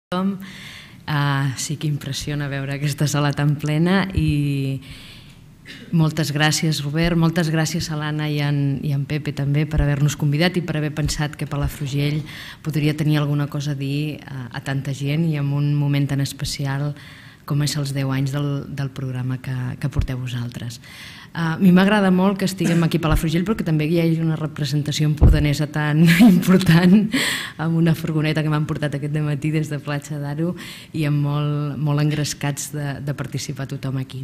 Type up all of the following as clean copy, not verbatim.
Sí que impressiona veure aquesta sala tan plena i moltes gràcies, Robert, moltes gràcies a l'Anna i en Pepe també per haver-nos convidat i per haver pensat que Palafrugell podria tenir alguna cosa a dir a tanta gent i en un moment tan especial com és els 10 anys del programa que porteu vosaltres. A mi m'agrada molt que estiguem aquí a Palafrugell però que també hi hagi una representació empordanesa tan important amb una furgoneta que m'han portat aquest dematí des de Platja d'Aro i amb molt engrescats de participar tothom aquí.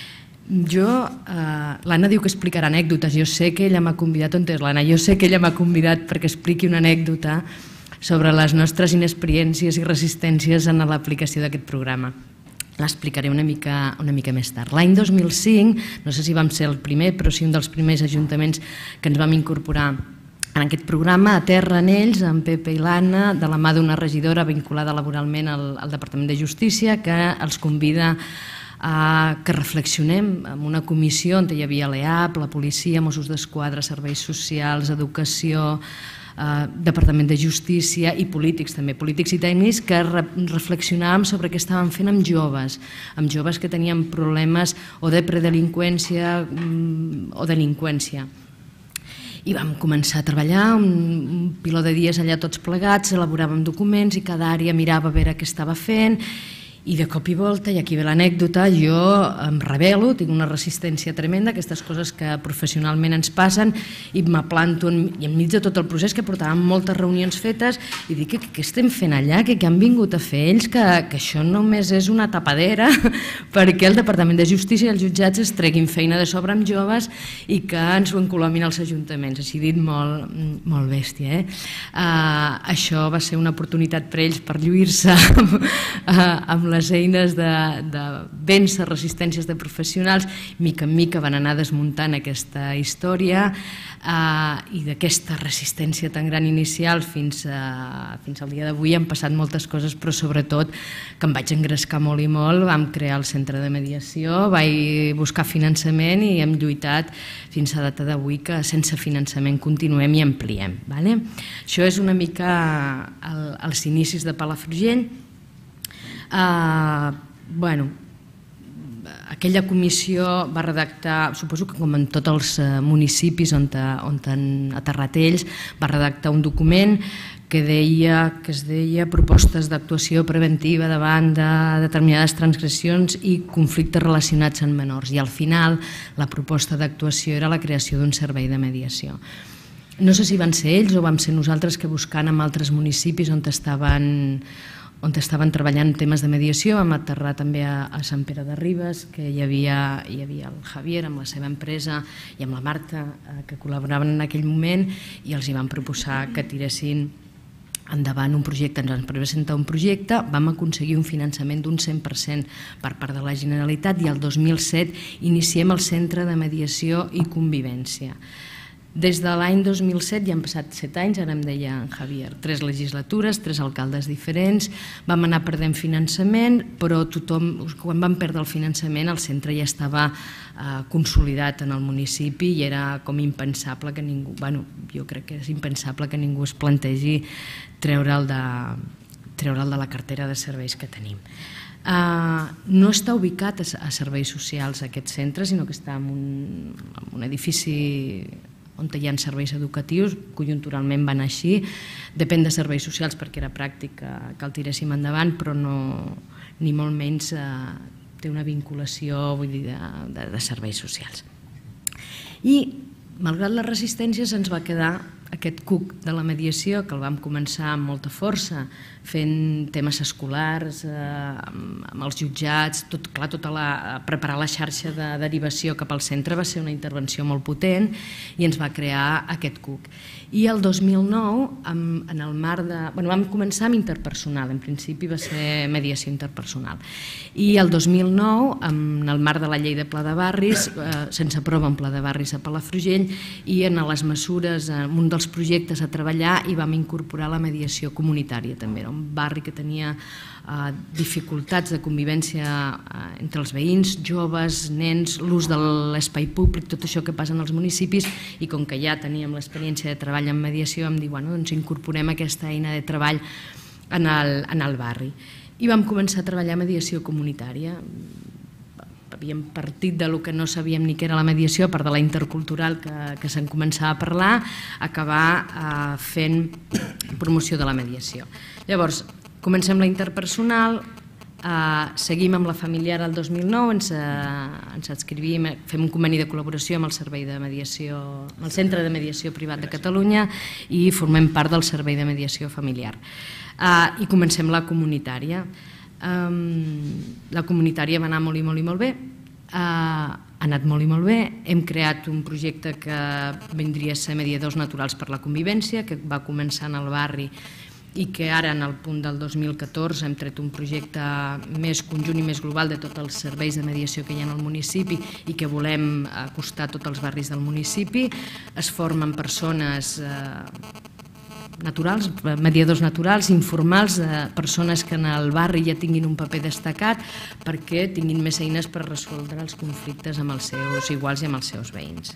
L'Anna diu que explicarà anècdotes, jo sé que ella m'ha convidat, on és l'Anna? Jo sé que ella m'ha convidat perquè expliqui una anècdota sobre les nostres inexperiències i resistències en l'aplicació d'aquest programa. L'explicaré una mica més tard. L'any 2005, no sé si vam ser el primer, però sí un dels primers ajuntaments que ens vam incorporar en aquest programa, aterren ells, en Pepe i l'Anna, de la mà d'una regidora vinculada laboralment al Departament de Justícia, que els convida a que reflexionem en una comissió on hi havia l'EAP, la policia, Mossos d'Esquadra, serveis socials, educació, Departament de Justícia i polítics també, polítics i tècnics, que reflexionàvem sobre què estàvem fent amb joves que tenien problemes o de predelinqüència o delinqüència. I vam començar a treballar un piló de dies allà tots plegats, elaboràvem documents i cada àrea mirava a veure què estava fent i de cop i volta, i aquí ve l'anècdota, jo em rebel·lo, tinc una resistència tremenda, aquestes coses que professionalment ens passen, i m'aplanto enmig de tot el procés, que portàvem moltes reunions fetes, i dic, què estem fent allà? Què han vingut a fer ells? Que això només és una tapadera perquè el Departament de Justícia i els jutjats es treguin feina de sobre amb joves i que ens ho encolomin als ajuntaments, així dit molt bèstia. Això va ser una oportunitat per ells per lluir-se amb les eines de vèncer resistències de professionals, mica en mica van anar desmuntant aquesta història i d'aquesta resistència tan gran inicial fins al dia d'avui han passat moltes coses, però sobretot que em vaig engrescar molt i molt, vam crear el centre de mediació, vaig buscar finançament i hem lluitat fins a data d'avui que sense finançament continuem i ampliem. Això és una mica els inicis de Palafrugell. Aquella comissió va redactar, suposo que com en tots els municipis on han aterrat ells, va redactar un document que es deia propostes d'actuació preventiva davant de determinades transgressions i conflictes relacionats amb menors, i al final la proposta d'actuació era la creació d'un servei de mediació. No sé si van ser ells o vam ser nosaltres que buscant en altres municipis on estaven treballant temes de mediació, vam aterrar també a Sant Pere de Ribes, que hi havia el Javier amb la seva empresa i amb la Marta, que col·laboraven en aquell moment, i els hi vam proposar que tiressin endavant un projecte. Ens van presentar un projecte, vam aconseguir un finançament d'un 100% per part de la Generalitat i el 2007 iniciem el Centre de Mediació i Convivència. Des de l'any 2007 ja han passat 7 anys, ara em deia en Javier, 3 legislatures, 3 alcaldes diferents, vam anar perdent finançament, però quan vam perdre el finançament el centre ja estava consolidat en el municipi i era com impensable que ningú, jo crec que és impensable que ningú es plantegi treure'l de la cartera de serveis que tenim. No està ubicat a serveis socials aquest centre, sinó que està en un edifici on hi ha serveis educatius, conjunturalment van així, depèn de serveis socials perquè era pràctic que el tiréssim endavant, però ni molt menys té una vinculació de serveis socials. I, malgrat les resistències, ens va quedar aquest cuc de la mediació, que el vam començar amb molta força, fent temes escolars, amb els jutjats, preparar la xarxa de derivació cap al centre va ser una intervenció molt potent i ens va crear aquest cuc. I el 2009, en el marc de... vam començar amb interpersonal, en principi va ser mediació interpersonal. I el 2009, en el marc de la llei de Pla de Barris, se'ns aprova un Pla de Barris a Palafrugell i en les mesures, en un dels projectes a treballar, hi vam incorporar la mediació comunitària també. Era un barri que tenia dificultats de convivència entre els veïns, joves, nens, l'ús de l'espai públic, tot això que passa en els municipis, i com que ja teníem l'experiència de treball en mediació vam dir, doncs incorporem aquesta eina de treball en el barri. I vam començar a treballar mediació comunitària. Havíem partit del que no sabíem ni què era la mediació, a part de la intercultural que se'n començava a parlar, acabar fent promoció de la mediació. Llavors, comencem la interpersonal, seguim amb la familiar el 2009, ens adscrivim, fem un conveni de col·laboració amb el Servei de Mediació, amb el Centre de Mediació Privat de Catalunya i formem part del Servei de Mediació Familiar. I comencem la comunitària. La comunitària va anar molt i molt i molt bé, ha anat molt i molt bé. Hem creat un projecte que vindria a ser Mediadors Naturals per la Convivència, que va començar en el barri i que ara, en el punt del 2014, hem tret un projecte més conjunt i més global de tots els serveis de mediació que hi ha al municipi i que volem acostar a tots els barris del municipi. Es formen persones naturals, mediadors naturals, informals, persones que en el barri ja tinguin un paper destacat perquè tinguin més eines per resoldre els conflictes amb els seus iguals i amb els seus veïns.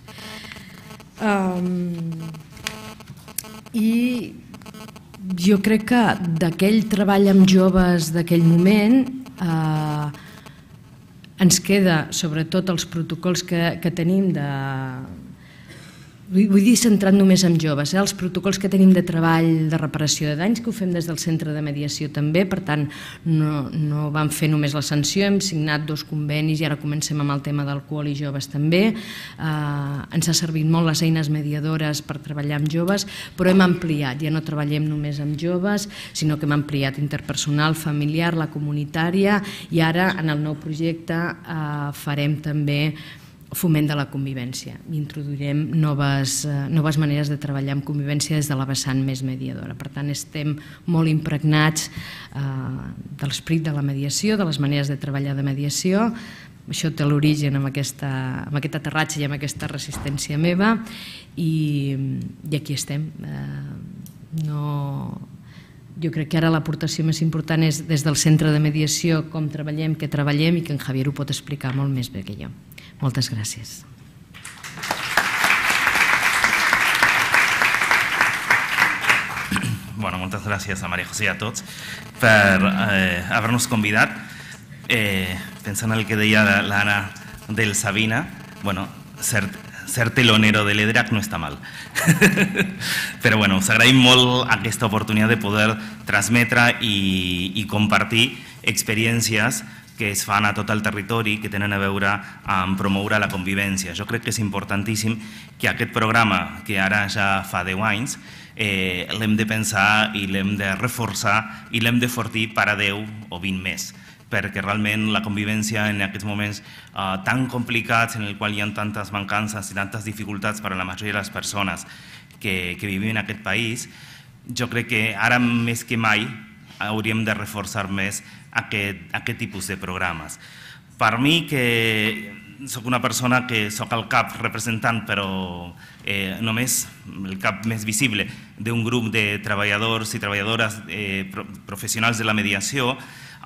I jo crec que d'aquell treball amb joves d'aquell moment ens queda sobretot els protocols que tenim de... Vull dir centrat només en joves, els protocols que tenim de treball de reparació de danys, que ho fem des del centre de mediació també, per tant no vam fer només la sanció, hem signat 2 convenis i ara comencem amb el tema d'alcohol i joves també. Ens ha servit molt les eines mediadores per treballar amb joves, però hem ampliat, ja no treballem només amb joves, sinó que hem ampliat interpersonal, familiar, la comunitària i ara en el nou projecte farem també foment de la convivència. Introduirem noves maneres de treballar amb convivència des de la vessant més mediadora. Per tant, estem molt impregnats de l'esperit de la mediació, de les maneres de treballar de mediació. Això té l'origen amb aquest aterratge i amb aquesta resistència meva i aquí estem. Jo crec que ara l'aportació més important és des del centre de mediació com treballem, què treballem i que en Javier ho pot explicar molt més bé que jo. Moltes gràcies. Bueno, moltes gràcies a María José i a tots per haver-nos convidat. Pensant en el que deia l'Anna del Sabina, bueno, ser telonero de l'EDRAC no està mal. Però bueno, us agraïm molt aquesta oportunitat de poder transmetre i compartir experiències que es fan a tot el territori que tenen a veure amb promoure la convivència. Jo crec que és importantíssim que aquest programa, que ara ja fa 10 anys, l'hem de pensar i l'hem de reforçar i l'hem de fortir per a 10 o 20 més, perquè realment la convivència en aquests moments tan complicats en el qual hi ha tantes mancances i tantes dificultats per a la majoria de les persones que vivim en aquest país, jo crec que ara més que mai hauríem de reforçar més aquest tipus de programes. Per mi, que soc una persona que soc el cap representant, però només el cap més visible d'un grup de treballadors i treballadores professionals de la mediació,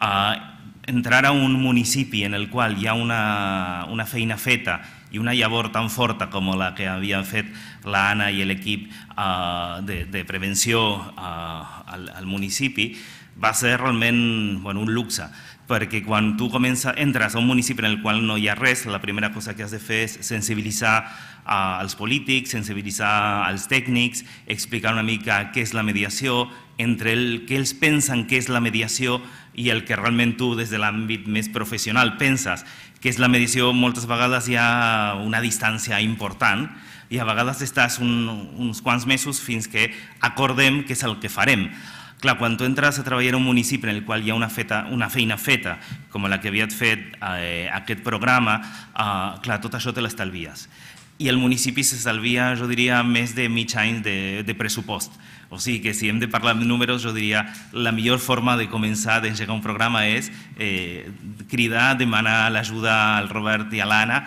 entrar a un municipi en el qual hi ha una feina feta i una llavor tan forta com la que havien fet l'Anna i l'equip de prevenció al municipi, va ser realment un luxe, perquè quan tu entres a un municipi en el qual no hi ha res, la primera cosa que has de fer és sensibilitzar als polítics, sensibilitzar als tècnics, explicar una mica què és la mediació, entre què ells pensen que és la mediació i el que realment tu des de l'àmbit més professional penses que és la mediació. Moltes vegades hi ha una distància important i a vegades estàs uns quants mesos fins que acordem què és el que farem. Clar, quan tu entres a treballar en un municipi en el qual hi ha una feina feta, com la que havies fet aquest programa, clar, tot això te l'estalvies. I el municipi s'estalvia, jo diria, més de mig any de pressupost. O sigui que si hem de parlar de números, jo diria la millor forma de començar a engegar un programa és cridar, demanar l'ajuda al Robert i a l'Anna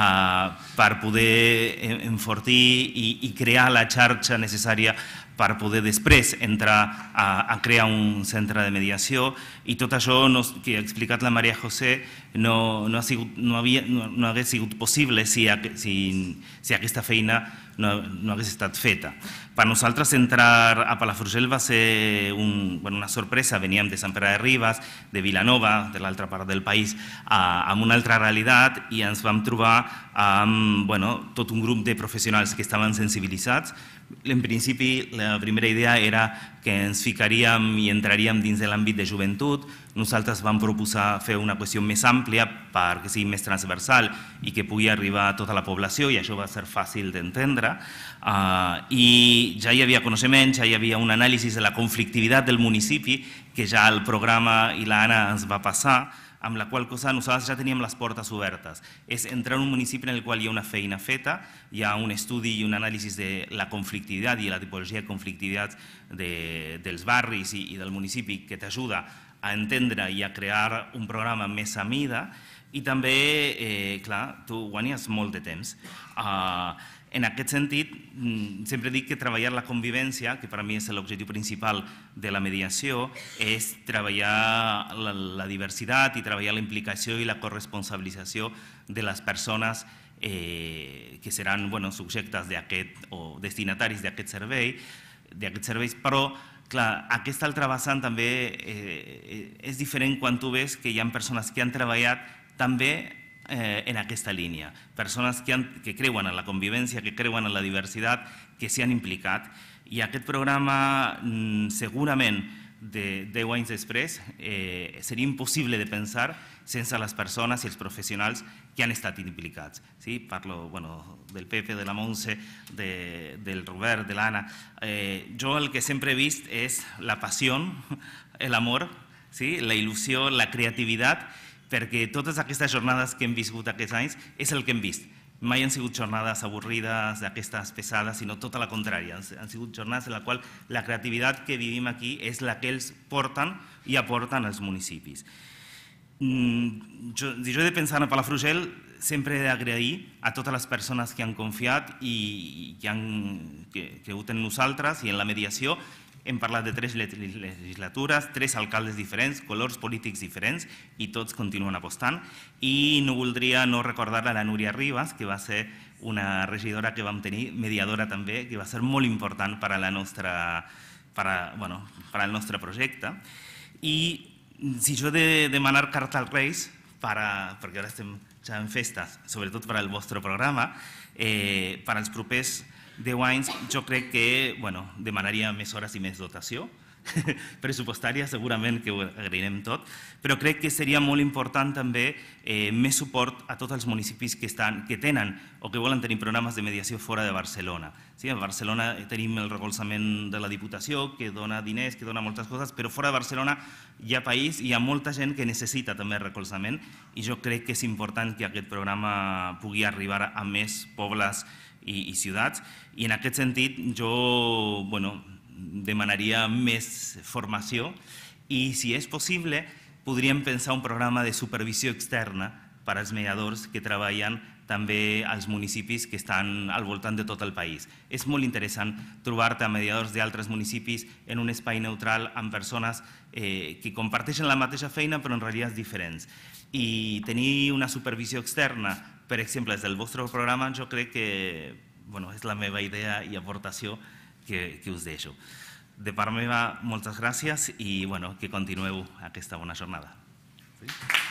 per poder enfortir i crear la xarxa necessària per poder després entrar a crear un centre de mediació. I tot això que ha explicat la María José no hagués sigut possible si aquesta feina no hagués estat feta. Per nosaltres entrar a Palafrugell va ser una sorpresa. Veníem de Sant Pere de Ribes, de Vilanova, de l'altra part del país, amb una altra realitat, i ens vam trobar amb tot un grup de professionals que estaven sensibilitzats. En principi, la primera idea era que ens ficaríem i entraríem dins de l'àmbit de joventut. Nosaltres vam proposar fer una qüestió més àmplia perquè sigui més transversal i que pugui arribar a tota la població, i això va ser fàcil d'entendre. I ja hi havia coneixement, ja hi havia un anàlisi de la conflictivitat del municipi que ja el programa i l'Anna ens va passar, amb la qual cosa nosaltres ja teníem les portes obertes. És entrar en un municipi en el qual hi ha una feina feta, hi ha un estudi i un anàlisi de la conflictivitat i la tipologia de conflictivitat dels barris i del municipi que t'ajuda a entendre i a crear un programa més a mida, i també, clar, tu guanyes molt de temps. En aquest sentit, sempre dic que treballar la convivència, que per a mi és l'objectiu principal de la mediació, és treballar la diversitat i treballar la implicació i la corresponsabilització de les persones que seran subjectes d'aquest o destinataris d'aquests serveis, però clar, aquesta altra vessant també és diferent quan tu ves que hi ha persones que han treballat també en aquesta línia, persones que creuen en la convivència, que creuen en la diversitat, que s'hi han implicat, i aquest programa segurament de 10 anys després seria impossible de pensar sense les persones i els professionals que han estat implicats. Parlo del Pepe, de la Montse, del Robert, de l'Anna. Jo el que sempre he vist és la passió, l'amor, la il·lusió, la creativitat, perquè totes aquestes jornades que hem viscut aquests anys és el que hem vist. Mai han sigut jornades avorrides, d'aquestes pesades, sinó tot el contrari. Han sigut jornades en les quals la creativitat que vivim aquí és la que ells porten i aporten als municipis. Jo he de pensar en Palafrugell, sempre he d'agrair a totes les persones que han confiat i que han cregut en nosaltres i en la mediació. Hem parlat de 3 legislatures, 3 alcaldes diferents, colors polítics diferents, i tots continuen apostant. I no voldria no recordar a la Núria Ribas, que va ser una regidora que vam tenir, mediadora també, que va ser molt important per al nostre projecte. I si jo he de demanar carta als Reis, perquè ara estem ja en festes, sobretot per al vostre programa, per als propers 10 anys, jo crec que demanaria més hores i més dotació pressupostària, segurament que ho agrairem tot, però crec que seria molt important també més suport a tots els municipis que tenen o que volen tenir programes de mediació fora de Barcelona. A Barcelona tenim el recolzament de la Diputació, que dona diners, que dona moltes coses, però fora de Barcelona hi ha país, hi ha molta gent que necessita també recolzament, i jo crec que és important que aquest programa pugui arribar a més pobles i ciutats, i en aquest sentit jo demanaria més formació, i si és possible podríem pensar un programa de supervisió externa per als mediadors que treballen també als municipis que estan al voltant de tot el país. És molt interessant trobar-te amb mediadors d'altres municipis en un espai neutral amb persones que comparteixen la mateixa feina però en realitats diferents. I tenir una supervisió externa, per exemple, des del vostre programa, jo crec que és la meva idea i aportació que us deixo. De part meva, moltes gràcies i que continueu aquesta bona jornada.